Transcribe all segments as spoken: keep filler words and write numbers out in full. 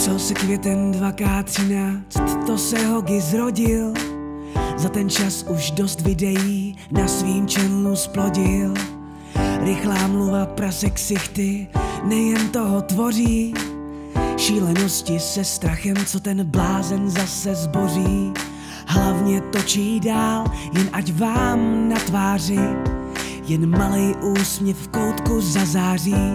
Napsal se květen dva ká třináct, to se Hogi zrodil. Za ten čas už dost videí na svým channelu splodil. Rychlá mluva prase ksichty, nejen toho tvoří. Šílenosti se strachem, co ten blázen zase zboří. Hlavně točí dál, jen ať vám na tváři jen malej úsměv v koutku zazáří.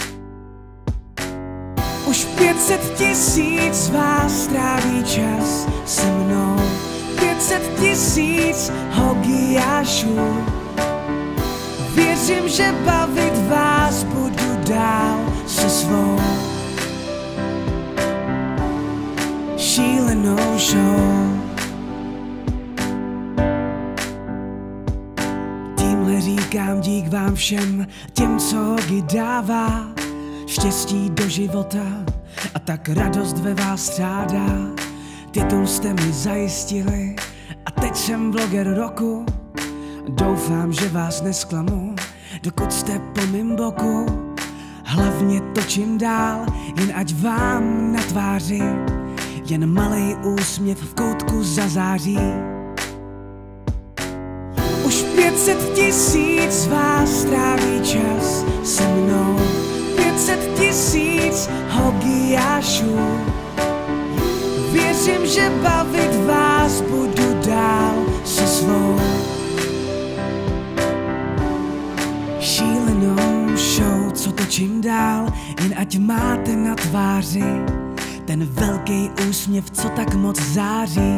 Už pět set tisíc vás tráví čas se mnou, pět set tisíc Hogiášů. Věřím, že bavit vás budu dál se svou šílenou show. Tímhle říkám dík vám všem, těm, co Hogi dává štěstí do života a tak radost ve vás střádá. Titul jste mi zajistili a teď jsem vloger roku. Doufám, že vás nesklamu, dokud jste po mým boku. Hlavně točím dál, jen ať vám na tváři jen malej úsměv v koutku zazáří. Už pět set tisíc vás tráví čas se mnou, pět set tisíc Hogiášů. Věřím, že bavit vás budu dál se svou šílenou show, co točím dál, jen ať máte na tváři ten velký úsměv, co tak moc září.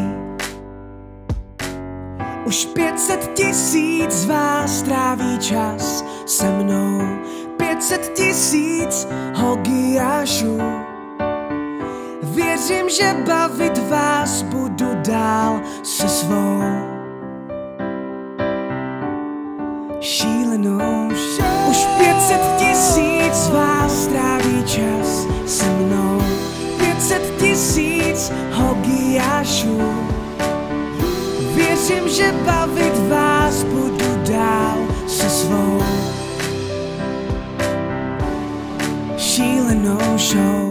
Už pět set tisíc vás tráví čas se mnou, pět set tisíc Hogiášů. Věřím, že bavit vás budu dál se svou šílenou show. Už pět set tisíc vás tráví čas se mnou, pět set tisíc Hogiášů. Věřím, že bavit vás budu dál se svou šílenou show.